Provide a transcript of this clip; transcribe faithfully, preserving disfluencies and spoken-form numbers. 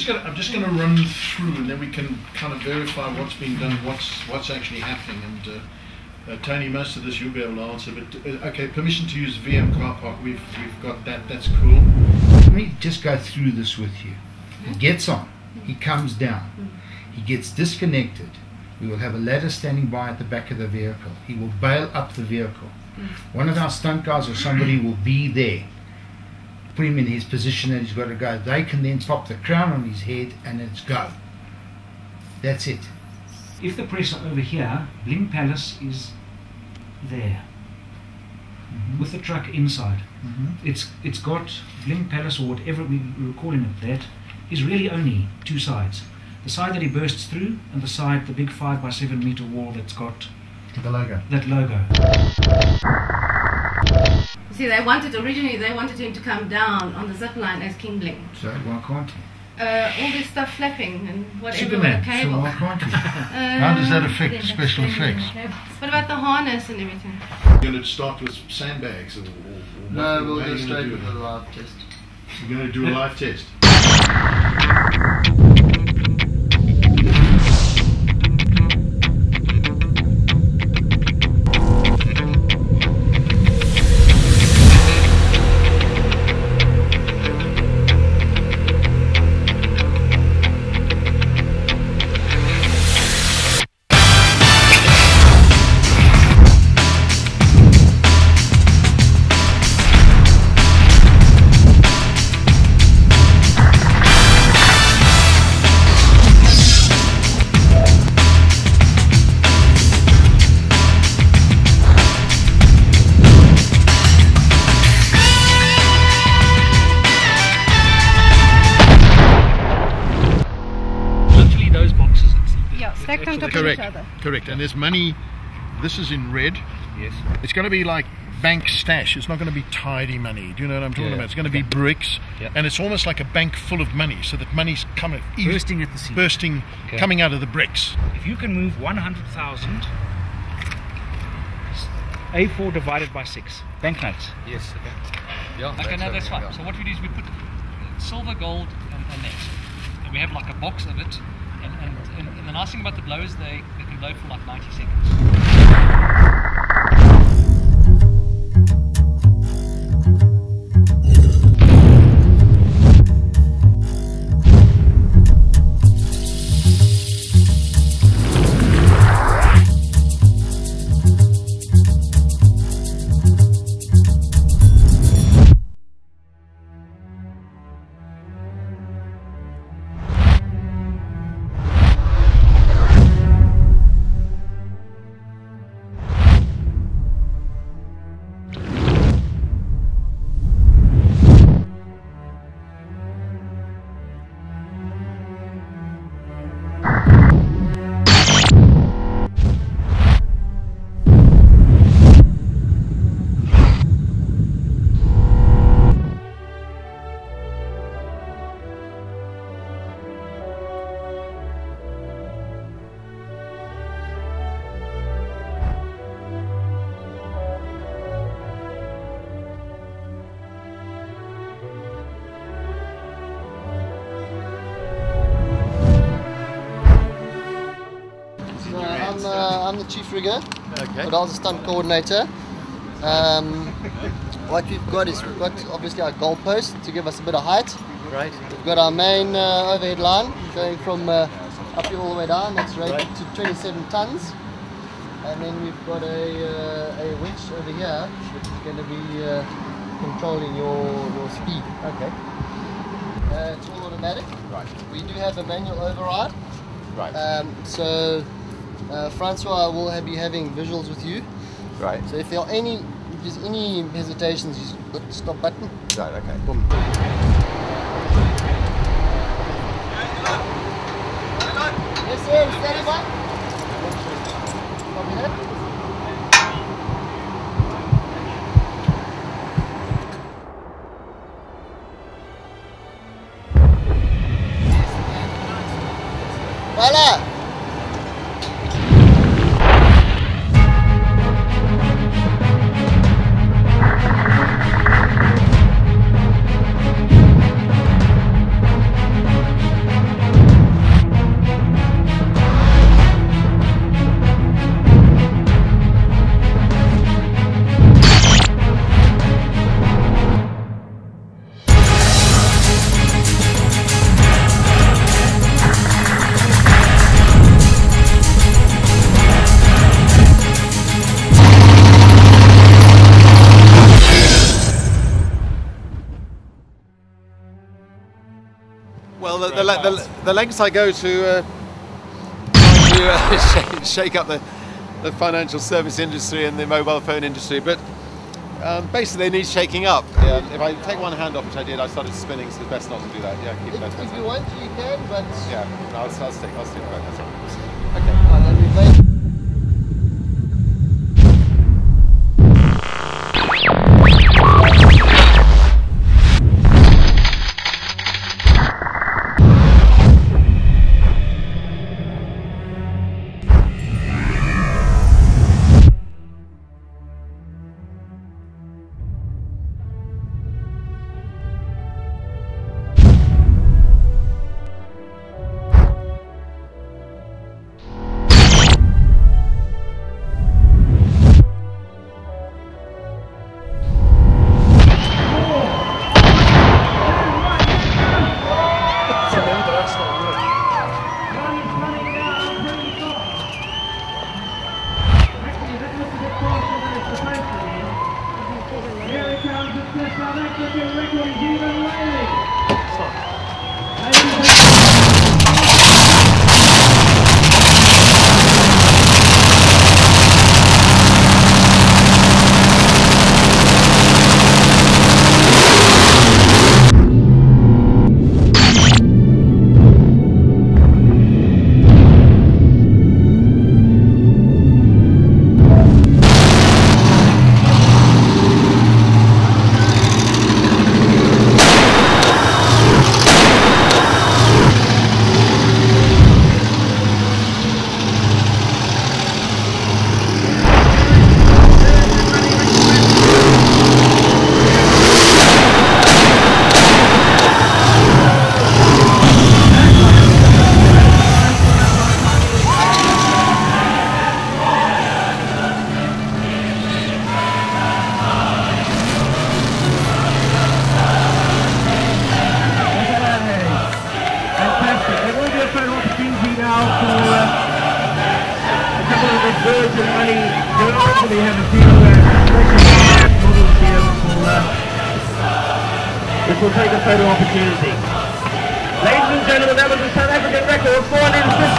just gonna I'm just gonna run through, and then we can kind of verify what's being done, what's what's actually happening. And uh, uh, Tony, most of this you'll be able to answer. But uh, okay, permission to use V M car park. We've we've got that. That's cool. Let me just go through this with you. He gets on. He comes down. He gets disconnected. We will have a ladder standing by at the back of the vehicle. He will bail up the vehicle. One of our stunt guys or somebody will be there. Put him in his position that he's got to go. They can then pop the crown on his head and it's go. That's it. If the press are over here, Bling Palace is there. Mm-hmm. With the truck inside. Mm-hmm. It's it's got Bling Palace, or whatever we were calling it, that is really only two sides. The side that he bursts through, and the side, the big five by seven meter wall that's got the logo. That logo. See, they wanted originally they wanted him to come down on the zip line as King Bling. So why can't he? Uh, all this stuff flapping and whatever. Superman. The cable. So why can't he? uh, How does that affect special effects? What about the harness and everything? You're going to start with sandbags, or, or, or no, what, we'll what go do straight with a live test. You're going to do a live test. Correct, correct. And there's money. This is in red. Yes. It's going to be like bank stash. It's not going to be tidy money. Do you know what I'm talking yeah. about? It's going to be bricks, yeah. and it's almost like a bank full of money, so that money's coming, bursting at the seams, bursting, okay. coming out of the bricks. If you can move one hundred thousand, A four divided by six banknotes. Yes. Okay. Yeah. Okay, no, that's fine. Yeah. So what we do is we put silver, gold, and, and that, and we have like a box of it. And, and, and, and the nice thing about the blowers, they, they can blow for like ninety seconds. I'm the chief rigger, okay. But I was a stunt coordinator. Um, what we've got is we've got obviously our goalpost to give us a bit of height. Right. We've got our main uh, overhead line going from uh, up here all the way down. That's rated right. to twenty-seven tons. And then we've got a, uh, a winch over here, which is going to be uh, controlling your, your speed. Okay. Uh, it's all automatic. Right. We do have a manual override. Right. Um, so uh, Francois will have, be having visuals with you. Right. So if there are any, if there's any hesitations, you just hit the stop button. Right. Okay. Boom. Yes, sir. Steady by. Copy that. Voila! le- the, the lengths I go to uh, try to uh, shake, shake up the, the financial service industry and the mobile phone industry, but um, basically they need shaking up. Yeah, if I take one hand off, which I did, I started spinning, so it's best not to do that. Yeah, keep If, that. if you want, you can, but Yeah, no, I'll, I'll stick. I'll stick with that. That's all. okay. Well, then we play. Virgin Money girls. We have a few uh, special models here which will, uh, which will take a photo opportunity. Ladies and gentlemen, that was a South African record, four hundred fifty.